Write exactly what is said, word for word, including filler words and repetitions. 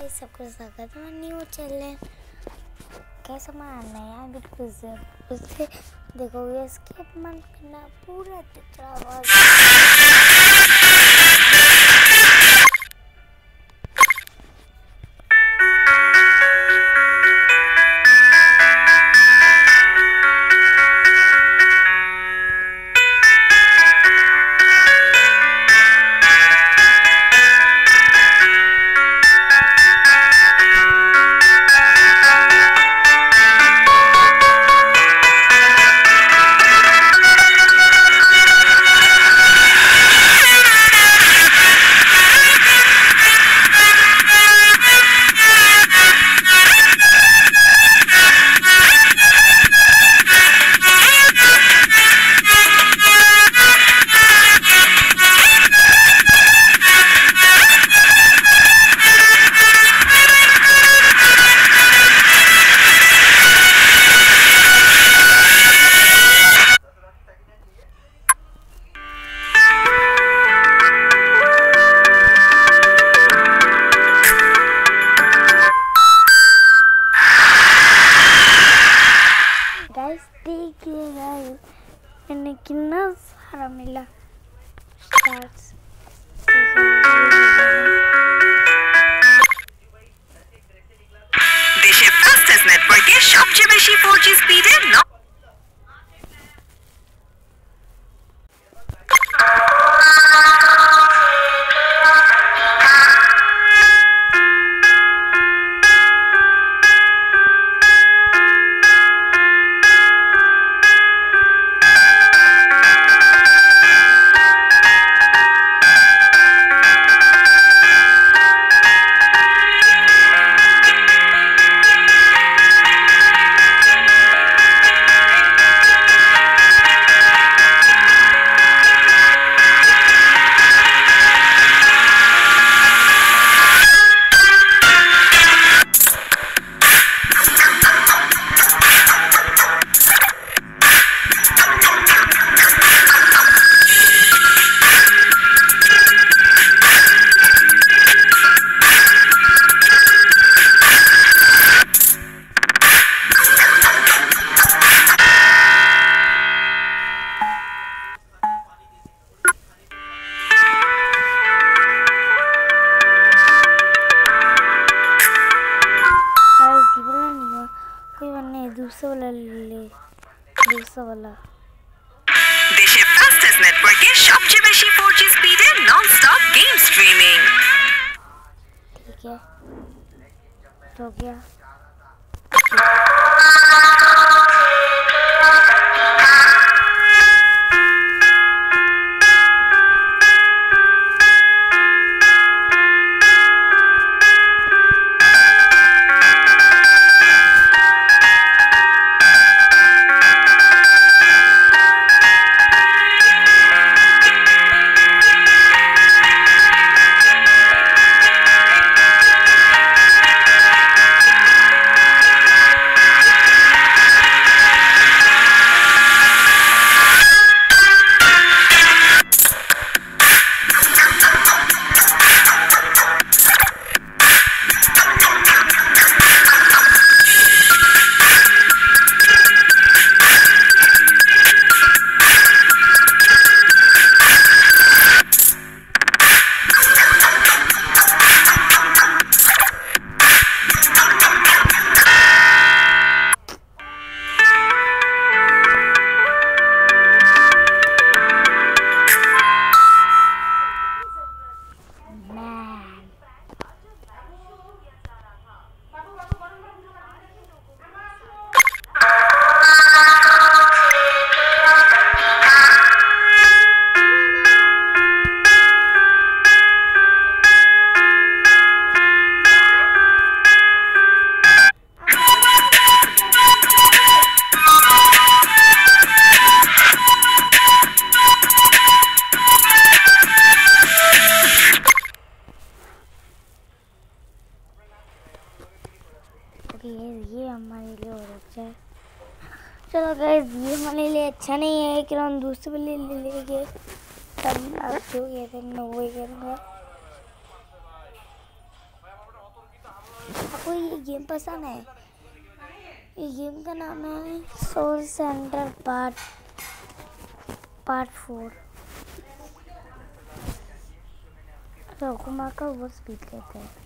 Guys, सबको स्वागत है न्यू चैनल। कैसा मानना है यार, बिल्कुल से उससे देखोगे स्किप मन करना पूरा दिख मैंने कितना सारा मिला स्टार्स। দেশের ফাস্টেস্ট নেটওয়ার্কে সবচেয়ে বেশি ফোর জি স্পিডের दूसरा वाला ले दूसरा वाला দেশের ফাস্টেস্ট নেটওয়ার্কে সবচেয়ে বেশি ফোর জি স্পিডের নন স্টপ गेम स्ट्रीमिंग। ठीक है, हो गया। ये ये हमारे लिए और अच्छा है। चलो गाइस, ये हमारे लिए अच्छा नहीं है कि हम दूसरे वाले ले लेंगे। तब आप जो कहते हैं मैं वही करूँगा। आपको ये गेम पसंद है? ये गेम का नाम है soul centre part part four. रोकुमा का वो स्पीड कहते हैं।